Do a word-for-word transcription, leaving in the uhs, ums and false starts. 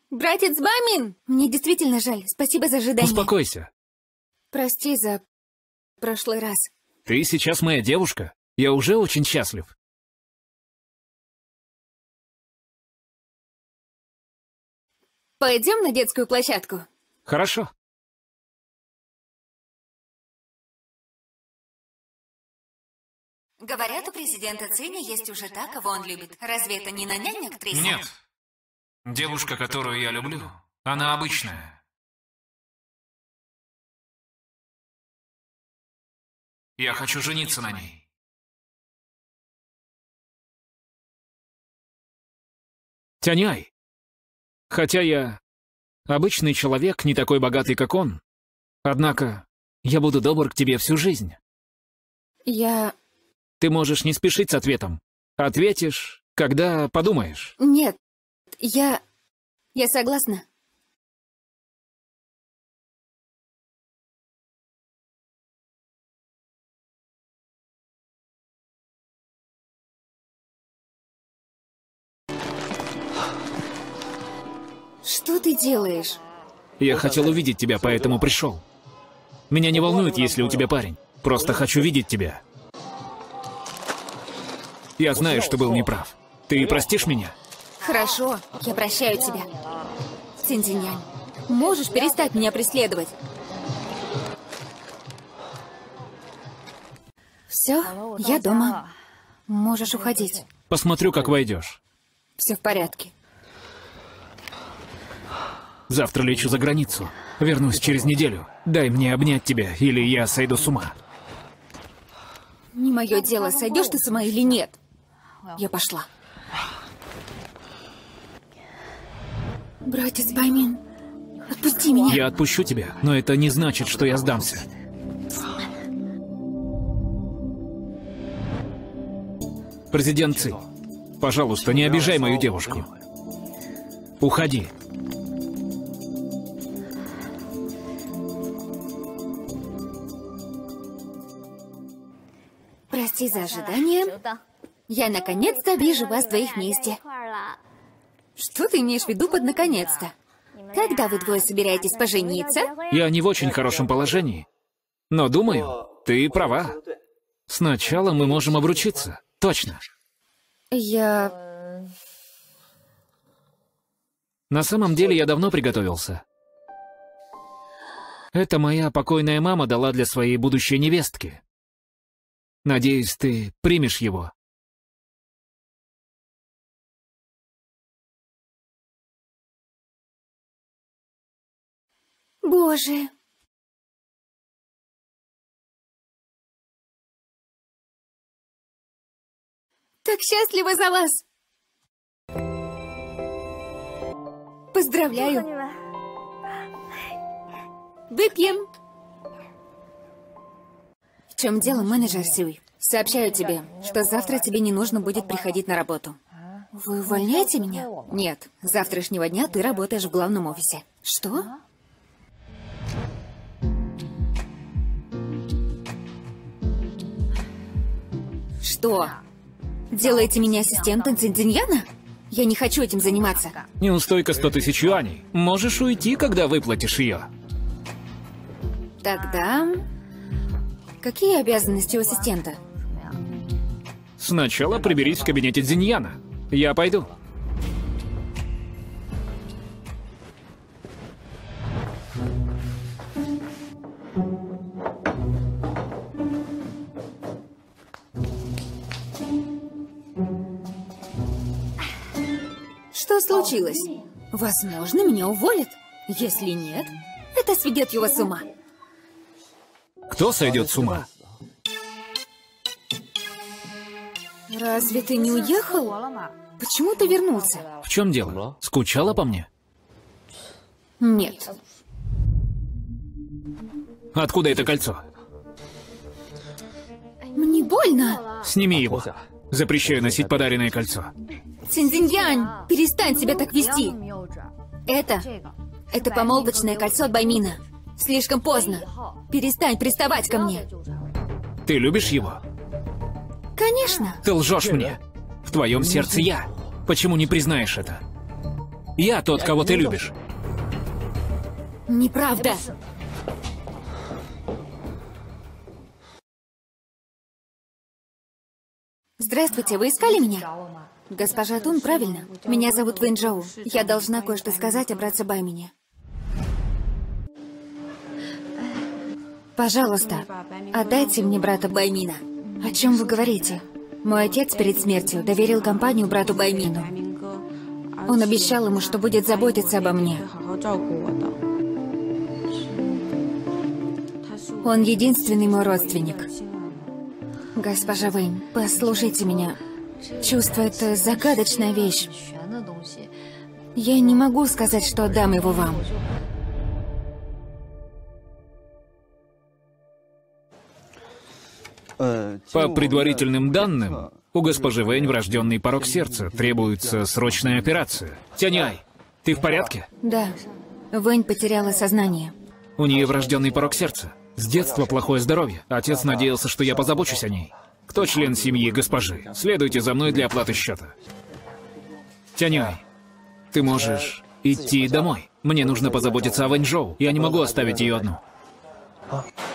Братец Баймин! Мне действительно жаль. Спасибо за ожидание. Успокойся. Прости за прошлый раз. Ты сейчас моя девушка. Я уже очень счастлив. Пойдем на детскую площадку? Хорошо. Говорят, у президента Цинь есть уже та, кого он любит. Разве это не на нянь-актриса? Нет. Девушка, которую я люблю, она обычная. Я хочу жениться на ней. Тяняй. Хотя я обычный человек, не такой богатый, как он, однако я буду добр к тебе всю жизнь. Я... Ты можешь не спешить с ответом. Ответишь, когда подумаешь. Нет, я... Я согласна. Что ты делаешь? Я хотел увидеть тебя, поэтому пришел. Меня не волнует, если у тебя парень. Просто хочу видеть тебя. Я знаю, что был неправ. Ты простишь меня? Хорошо, я прощаю тебя. Цинь-Цинь-Янь, можешь перестать меня преследовать? Все, я дома. Можешь уходить. Посмотрю, как войдешь. Все в порядке. Завтра лечу за границу. Вернусь через неделю. Дай мне обнять тебя, или я сойду с ума. Не мое дело, сойдешь ты с ума или нет. Я пошла. Братец Баймин, отпусти меня. Я отпущу тебя, но это не значит, что я сдамся. Президент Ци, пожалуйста, не обижай мою девушку. Уходи. Прости за ожидание. Я наконец-то вижу вас двоих вместе. Что ты имеешь в виду под «наконец-то»? Когда вы двое собираетесь пожениться? Я не в очень хорошем положении. Но думаю, ты права. Сначала мы можем обручиться. Точно. Я... На самом деле я давно приготовился. Это моя покойная мама дала для своей будущей невестки. Надеюсь, ты примешь его. Боже. Так счастлива за вас. Поздравляю. Выпьем. В чем дело, менеджер Сюй? Сообщаю тебе, что завтра тебе не нужно будет приходить на работу. Вы увольняете меня? Нет. С завтрашнего дня ты работаешь в главном офисе. Что? Что? Делаете меня ассистентом Цинь-Цинь-Яна? Я не хочу этим заниматься. Неустойка сто тысяч юаней. Можешь уйти, когда выплатишь ее. Тогда... Какие обязанности у ассистента? Сначала приберись в кабинете Цзиньяна. Я пойду. Что случилось? Возможно, меня уволят. Если нет, это сведет его с ума. Кто сойдет с ума? Разве ты не уехал? Почему ты вернулся? В чем дело? Скучала по мне? Нет. Откуда это кольцо? Мне больно. Сними его. Запрещаю носить подаренное кольцо. Цинь-Цинь-Янь, перестань себя так вести. Это... Это помолвочное кольцо от Баймина. Слишком поздно. Перестань приставать ко мне. Ты любишь его? Конечно. Ты лжешь мне. В твоем сердце я. Почему не признаешь это? Я тот, кого ты любишь. Неправда. Здравствуйте, вы искали меня? Госпожа Тун, правильно. Меня зовут Вэнь Джоу. Я должна кое-что сказать о братце Баймине. Пожалуйста, отдайте мне брата Баймина. О чем вы говорите? Мой отец перед смертью доверил компанию брату Баймину. Он обещал ему, что будет заботиться обо мне. Он единственный мой родственник. Госпожа Вэнь, послушайте меня. Чувство — это загадочная вещь. Я не могу сказать, что отдам его вам. По предварительным данным, у госпожи Вэнь врожденный порок сердца. Требуется срочная операция. Тяньай, ты в порядке? Да. Вэнь потеряла сознание. У нее врожденный порок сердца. С детства плохое здоровье. Отец надеялся, что я позабочусь о ней. Кто член семьи госпожи? Следуйте за мной для оплаты счета. Тяньай, ты можешь идти домой. Мне нужно позаботиться о Вэнь Джоу. Я не могу оставить ее одну.